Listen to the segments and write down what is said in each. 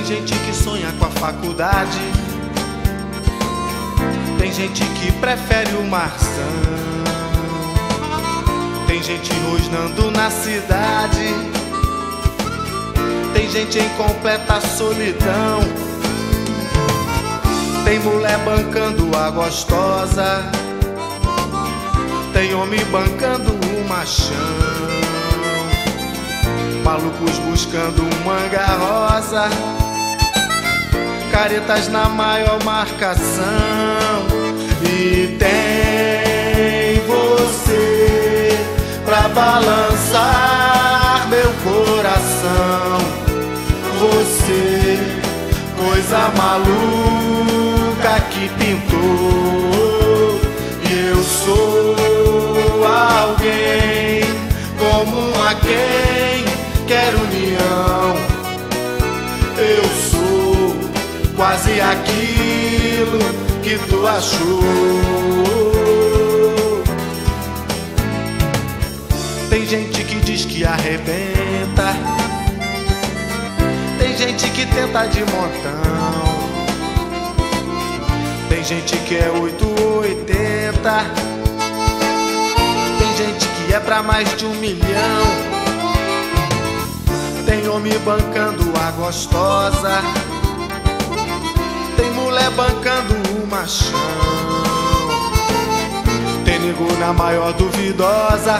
gente que sonha com a faculdade, tem gente que prefere o marzão, tem gente rosnando na cidade, tem gente em completa solidão, tem mulher bancando a gostosa, tem homem bancando o machão, malucos buscando manga rosa, caretas na maior marcação. E tem você pra balançar meu coração. Você, coisa maluca que pintou. E eu sou alguém como a quem quer união. Eu sou quase aquilo que tu achou. Tem gente que diz que arrebenta, tem gente que tenta de montão, tem gente que é 880, tem gente que é pra mais de 1 milhão. Tem homem bancando a gostosa, tem mulher bancando o machão, tem nego na maior duvidosa,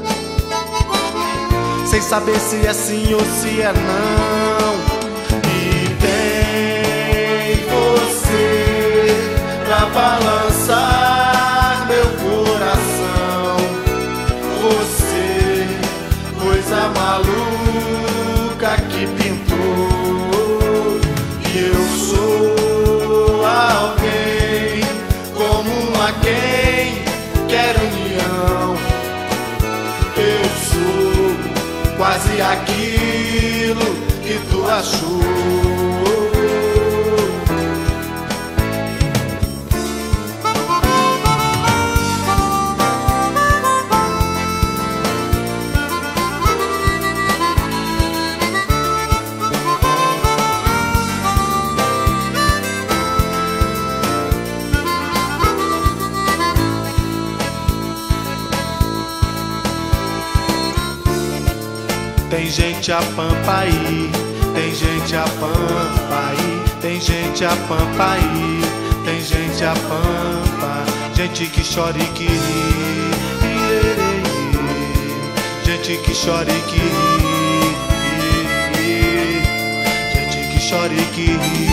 sem saber se é sim ou se é não. E tem você pra balançar meu coração. Você, coisa maluca que pintou. E eu sou alguém como a quem quer união. Eu sou quase aquilo que tu achou. Tem gente a pampa aí, tem gente a pampa aí, tem gente a pampa aí, tem gente a pampa, gente que chora e que ri, gente que chora e que ri, gente que chora e que ri.